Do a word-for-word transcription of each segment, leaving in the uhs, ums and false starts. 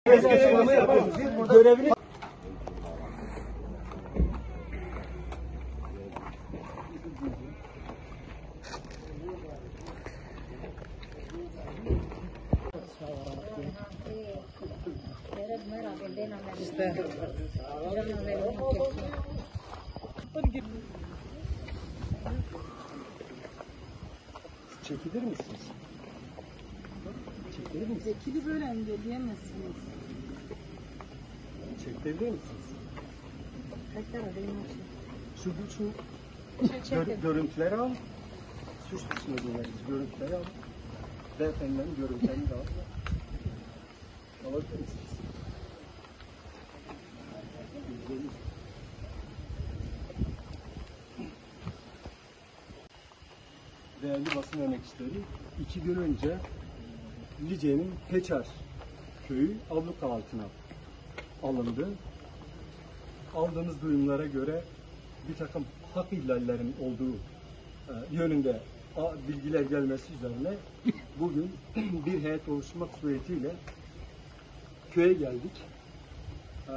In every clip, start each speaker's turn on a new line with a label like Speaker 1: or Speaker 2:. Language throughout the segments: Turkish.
Speaker 1: açıklama yapıyoruz. Görevini çekilir misiniz? Çekilir misiniz?
Speaker 2: Vekili böyle engelleyemezsiniz.
Speaker 1: Çekilir misiniz?
Speaker 2: Tekrar arayayım.
Speaker 1: Şu, şu gör, görüntüleri al. Suç dışında dinleriz. Görüntüleri al. Beyefendinin görüntülerini de al. Alabilir misiniz? Değerli basın emekçileri, iki gün önce Lice'nin Peçar köyü abluka altına alındı. Aldığımız duyumlara göre bir takım hak ihlallerinin olduğu e, yönünde a, bilgiler gelmesi üzerine bugün bir heyet oluşturmak suretiyle köye geldik. E,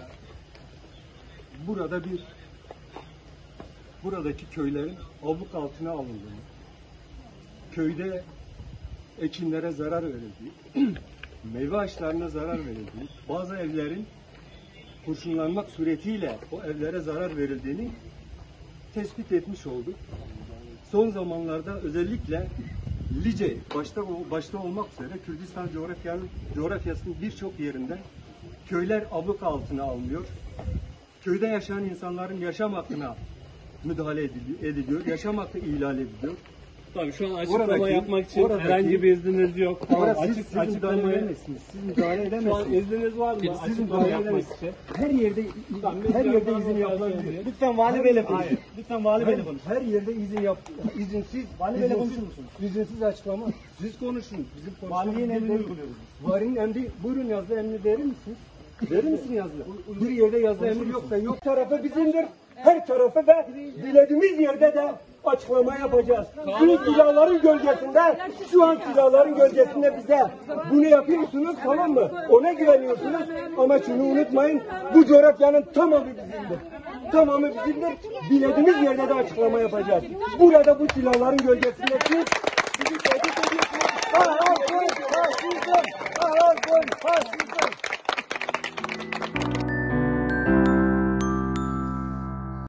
Speaker 1: burada bir buradaki köylerin abluk altına alındığını, köyde ekinlere zarar verildiği, meyve ağaçlarına zarar verildiği, bazı evlerin kurşunlanmak suretiyle o evlere zarar verildiğini tespit etmiş olduk. Son zamanlarda özellikle Lice başta başta olmak üzere Kürdistan coğrafyanın coğrafyasının birçok yerinde köyler abluk altına alınıyor. Köyde yaşayan insanların yaşam hakkına müdahale ediliyor, yaşam hakkı ihlal ediliyor.
Speaker 3: Tabii şu an açıklama
Speaker 1: Oradaki,
Speaker 3: yapmak için
Speaker 1: oradaki,
Speaker 3: herhangi bir izniniz yok. Tamam,
Speaker 1: siz,
Speaker 3: açık
Speaker 1: siz
Speaker 3: açıklama
Speaker 1: müdahale edemezsiniz. Siz müdahale edemezsiniz.
Speaker 3: Şu an izniniz var mı?
Speaker 1: Siz
Speaker 3: Açıklama
Speaker 1: müdahale
Speaker 3: yapmak
Speaker 1: edemezsiniz.
Speaker 3: için.
Speaker 1: Her yerde
Speaker 3: Tamam,
Speaker 1: her
Speaker 3: lütfen
Speaker 1: yerde
Speaker 3: bana
Speaker 1: izin
Speaker 3: müdahale
Speaker 1: yapılabiliyor.
Speaker 3: edin.
Speaker 1: Lütfen vali beyle
Speaker 3: Hayır.
Speaker 1: konuşun.
Speaker 3: Lütfen vali beyle
Speaker 1: Her,
Speaker 3: konuşun.
Speaker 1: her yerde izin yap izinsiz vali beyle konuşur musunuz? İzinsiz açıklama. Siz konuşun. Bizim
Speaker 3: Valinin emrini uyguluyoruz.
Speaker 1: Valinin emri, buyurun yazılı emri verir misiniz? Verir misin yazılı? Bir yerde yazılı emir yoksa yok. Tarafı bizimdir. Her tarafı ve dilediğimiz yerde de açıklama yapacağız. Şu silahların gölgesinde, şu an silahların gölgesinde bize bunu yapıyorsunuz, tamam mı? Ona güveniyorsunuz ama şunu unutmayın, bu coğrafyanın tamamı bizimdir. Tamamı bizimdir. Dilediğimiz yerde de açıklama yapacağız. Burada bu silahların gölgesinde siz bizi tehdit ediyorsunuz. Ha ha ha ha ha ha ha ha